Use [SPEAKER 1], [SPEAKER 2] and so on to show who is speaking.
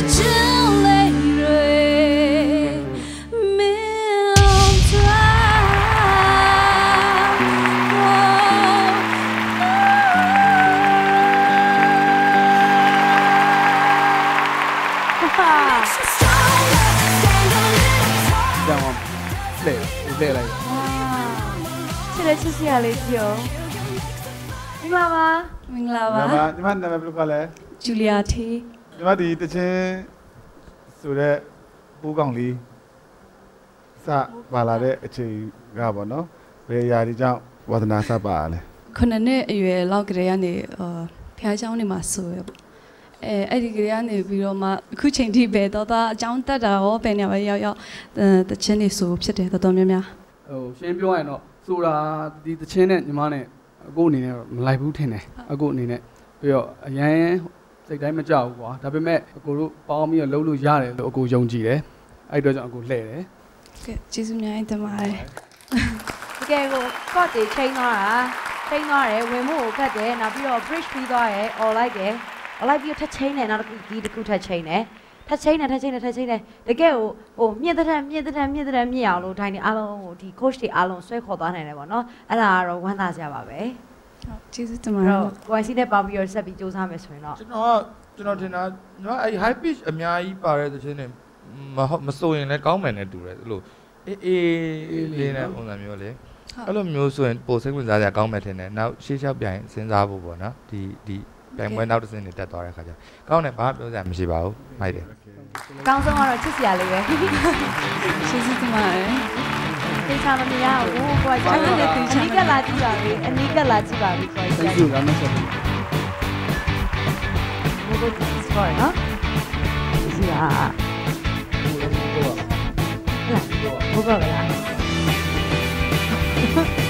[SPEAKER 1] လေလိုက်
[SPEAKER 2] ချစ်တဲ့ချစ်စရာလေးကြည့်အောင်မင်္ဂလာပါ
[SPEAKER 3] မင်္ဂလာပါ
[SPEAKER 1] ညီမနာမည်ဘယ်လိုခေါ်လဲ
[SPEAKER 3] ဂျူလီယာထေး
[SPEAKER 1] ညီမဒီတချင်းဆိုတဲ့ပိုးကောင်လေးစပါလာတဲ့အချိန်ကပေါ့နော်ဘယ်ရာဒီကြောင့်ဝါသနာစပါရလဲ
[SPEAKER 3] ခုနှစ်အရွယ်လောက်ကလေးကနေဖះเจ้าနေမှာဆိုရပေါ့အဲ့ဒီကလေးကနေပြီးတော့မှအခုချိန်ထိပဲတော့အကြောင်းတက်တာရောပဲနေပဲရောက်တချင်းနေဆိုဖြစ်တယ်တော်များများ
[SPEAKER 4] ဟိုရှင်းပြောရရင်တော့ဆိုတာဒီတချင်းနဲ့ညီမနဲ့အခုအနေနဲ့မလိုက်ဘူးထင်တယ်အခုအနေနဲ့ပြီးတော့အရန်စိတ်တိုင်းမကြောက်ဘူးကွာဒါပေမဲ့အကိုတို့ပေါင်းပြီးတော့လှုပ်လို့ရတယ်လို့အကိုယုံကြည်တယ်အဲ့တော့ကြောင့်အကိုလှည့်တယ်
[SPEAKER 3] ကဲကျေးဇူးများတင်ပါတယ်
[SPEAKER 2] တကယ်ကိုကော့တေချိန်သွားတယ်ဝင်မှုကိုဖတ်တယ်နောက်ပြီးတော့ bridge ပြီးသွားတယ် all like တယ် all like ပြီးတော့ထပ်ချိန်တယ်နောက်တစ်ခုထပ်ချိန်တယ်ထပ်ချိန်တယ်တကယ်ဟိုမြင့်တဲ့မြင့်အောင်လို့ဒိုင်းနေအားလုံးဟိုဒီ coach တွေအားလုံးဆွဲခေါ်သွားနိုင်တယ်ပေါ့နော်အဲ့ဒါကတော့ဝမ်းသာစရာပါပဲ
[SPEAKER 3] ဟုတ်ကျေးဇူးတင်ပါတယ်
[SPEAKER 2] ကိုယ်စီနဲ့ပေါင်းပြီးတော့ဆက်ပြီးစူးစမ်းမယ်ဆိုရင်တော့
[SPEAKER 5] ကျွန်တော်ထင်တာညီမအဲ့ high pitch အများကြီးပါတဲ့သချင်းတွေမစိုးရင်လည်းကောင်းမယ်နဲ့တူတယ်အဲ့လိုအေးလေးနဲ့ပုံစံမျိုးလေအဲ့လိုမျိုးဆိုရင်ပိုစိတ်ဝင်စားစရာကောင်းမယ်ထင်တယ်နောက်ရှေ့လျှောက်ပြိုင်စဉ်းစားဖို့ပေါ့နော်ဒီပြိုင်ပွဲနောက်တစ်စင်းနေတက်သွားတဲ့ခါကျကောင်းတယ်ဘာပြောစရာမရှိပါဘူးမိုက်တယ်
[SPEAKER 2] ကောင်းဆုံးကတော့ချစ်စရာလေးပဲ
[SPEAKER 3] ကျေးဇူးတင်ပါတယ်
[SPEAKER 2] သိချာမမြင်ရဘူးကိုယ်ကလည်းသိချာအနီးကလာကြည့်ပါပြီကိုယ်က
[SPEAKER 1] ကျေးဇူးလားမဆက်ဘူး
[SPEAKER 2] ဘယ်လိုစကောနော်ကျေးဇူးပါဘယ်လိုလဲ